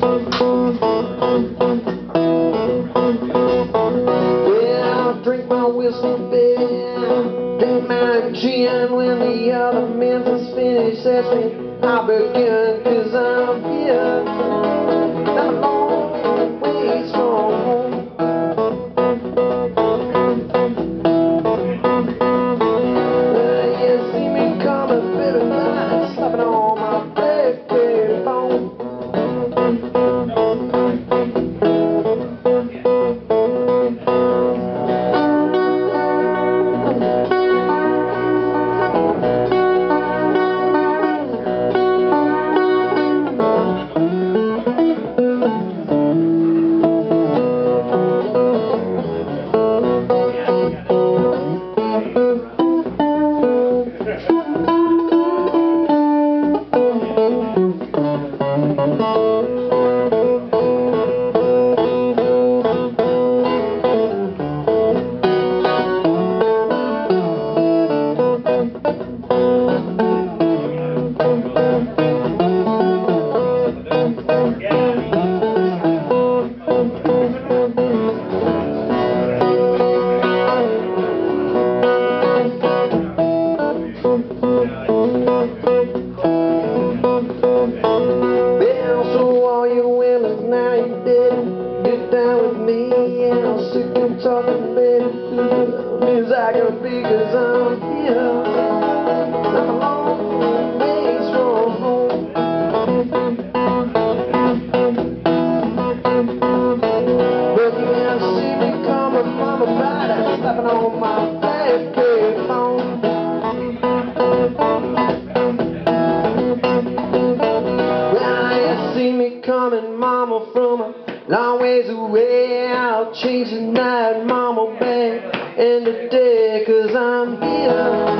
Well, I drink my whiskey beer, drink my gin. When the other men is finished, ask me I'll begin, 'cause I'm here. I'm a long ways from home. You see me coming, bitter night, slapping on my baby phone. Talking, baby, means I can be, 'cause I'm here. I'm a long ways from home. But you can't see me coming from a body, slapping on my baby phone. Well, you see me coming, mama, from a long ways away. I'll change the night, mama, back in the day, 'cause I'm here.